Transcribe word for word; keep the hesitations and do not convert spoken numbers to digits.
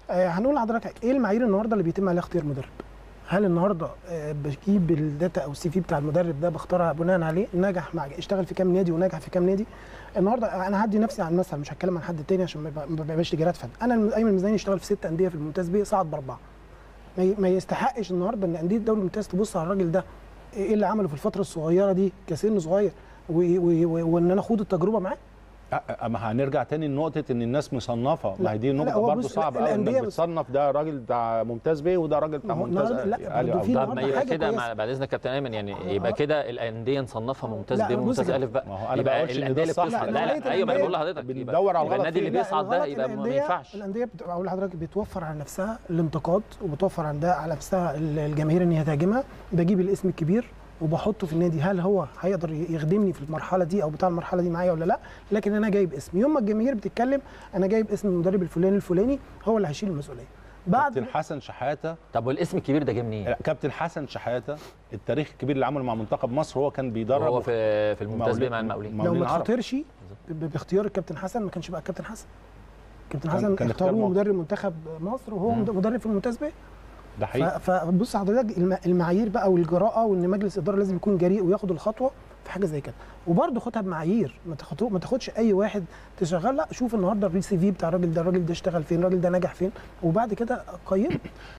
آه هنقول لحضرتك ايه المعايير النهارده اللي بيتم عليها اختيار مدرب؟ هل النهارده آه بجيب الداتا او السي في بتاع المدرب ده بختارها بناء عليه نجح مع اشتغل في كام نادي ونجح في كام نادي؟ النهارده انا هدي نفسي عن مثل، مش هتكلم عن حد تاني عشان ما يبقاش تجارات فن. انا ايمن المزني اشتغل في ست انديه في الممتاز بيه، صعد باربعه. ما يستحقش النهارده ان انديه الدوري الممتاز تبص على الراجل ده ايه اللي عمله في الفتره الصغيره دي كسن صغير وان انا اخوض التجربه معاه. اما هنرجع تاني لنقطه ان الناس مصنفه، ما هي دي نقطه برضه صعبه قوي، انك بتصنف ده راجل بتاع ممتاز بيه وده راجل بتاع ممتاز. لا طب ما يبقى كده بعد اذنك كابتن ايمن، يعني يبقى كده الانديه نصنفها ممتاز بيه وممتاز الف بقى. ما هو انا بقولش الانديه اللي بتصعد، لا لا ايوه ما انا بقول لحضرتك بندور على الغلط. النادي اللي بيصعد ده يبقى ما ينفعش. الانديه بقول لحضرتك بتوفر على نفسها الانتقاد وبتوفر عندها على نفسها الجماهير ان هي تهاجمها. بجيب الاسم الكبير وبحطه في النادي، هل هو هيقدر يخدمني في المرحله دي او بتاع المرحله دي معايا ولا لا؟ لكن انا جايب اسم، يوم ما الجماهير بتتكلم انا جايب اسم المدرب الفلاني الفلاني هو اللي هيشيل المسؤوليه. بعد كابتن حسن شحاته. طب والاسم الكبير ده جه منين؟ كابتن حسن شحاته التاريخ الكبير اللي عمله مع منتخب مصر، هو كان بيدرب هو في في الممتاز بيه مع المقاولين. لو ما تخاطرش باختيار الكابتن حسن ما كانش بقى الكابتن حسن. الكابتن حسن اختاروه مدرب منتخب مصر وهو مم. مدرب في الممتاز بيه. ده حقيقي. فبص حضرتك المعايير بقى والجراءه، وان مجلس الاداره لازم يكون جريء وياخد الخطوه في حاجه زي كده، وبرده خدها بمعايير، ما تاخدش اي واحد تشغل، لا شوف النهارده السي في بتاع الراجل ده، الراجل ده اشتغل فين، الراجل ده نجح فين، وبعد كده قيمه.